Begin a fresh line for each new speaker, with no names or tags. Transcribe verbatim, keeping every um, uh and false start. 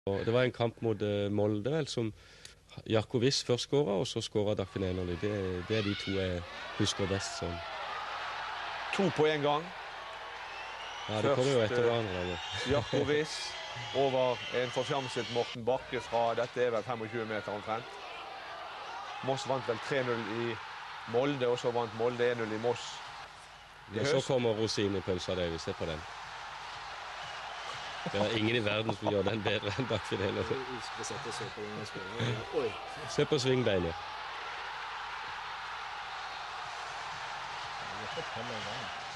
Det var en kamp mot Molde vel, som Jarko Wiss først skåret, og så skåret Dagfinn Enerly. Det, det er de to jeg husker best sånn.
To på en gang.
Ja, det kommer jo etter hverandre.
Jarko Wiss over en forfjamset Morten Bakke fra, dette er vel tjuefem meter omtrent. Moss vant vel tre null i Molde, og så vant Molde en null i Moss.
Ja, så kommer rosinen i pølsa, det vi ser på den. Det er ingen i verden som gjør den bedre enn Dagfinn Enerly. Se på svingbeinet.